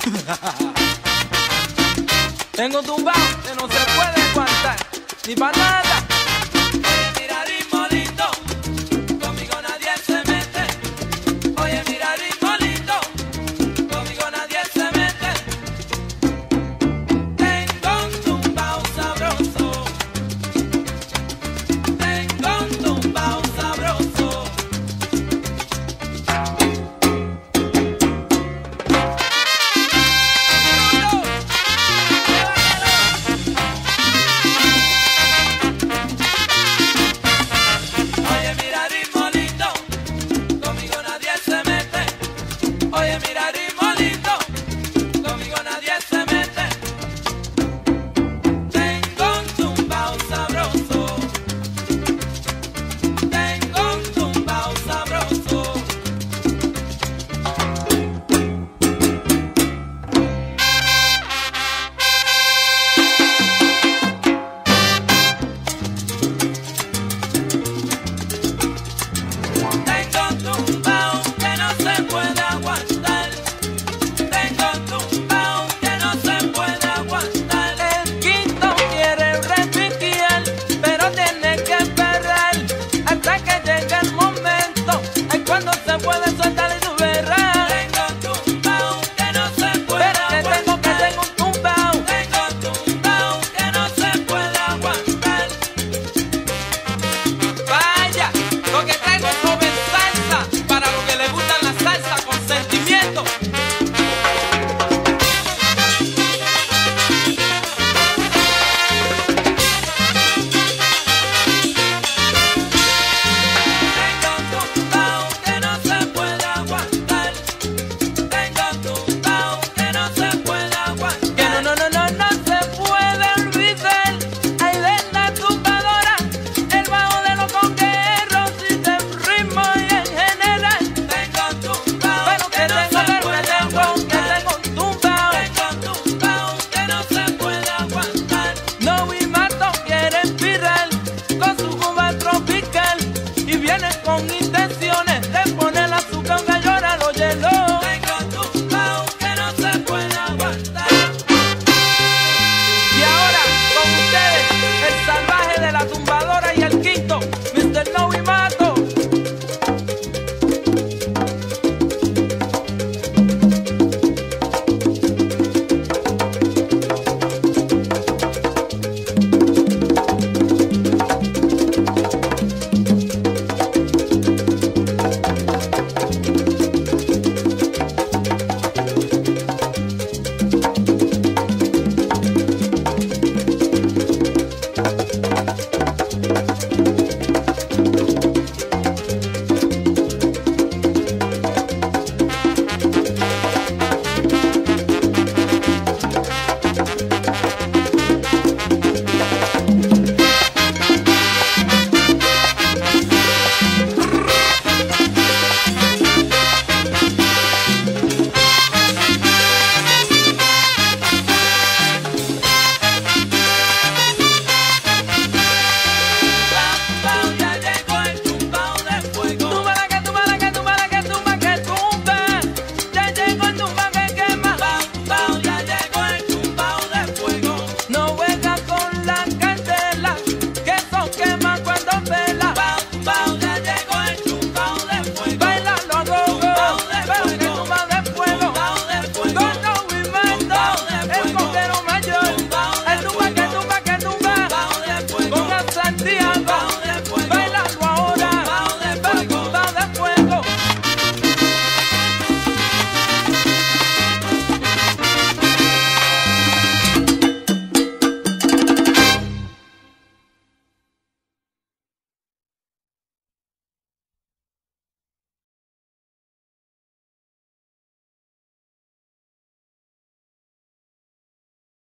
Tengo tumbao que no se puede aguantar, ni para nada. Oye, mira ritmo lindo, conmigo nadie se mete. Oye, mira ritmo lindo, conmigo nadie se mete. Tengo un tumbao sabroso, tengo un tumbao sabroso. Oye, mira ritmo lindo, conmigo nadie se mete. Oye, mira ritmo lindo, conmigo nadie se mete. Tengo un tumbao sabroso, tengo un tumbao sabroso. Tengo un tumbao que no se puede aguantar. Tengo un tumbao que no se puede aguantar. El quinto quiere repiquear, pero tiene que esperar hasta que llegue el momento. Ay, cuando se puede soltar y tu verás.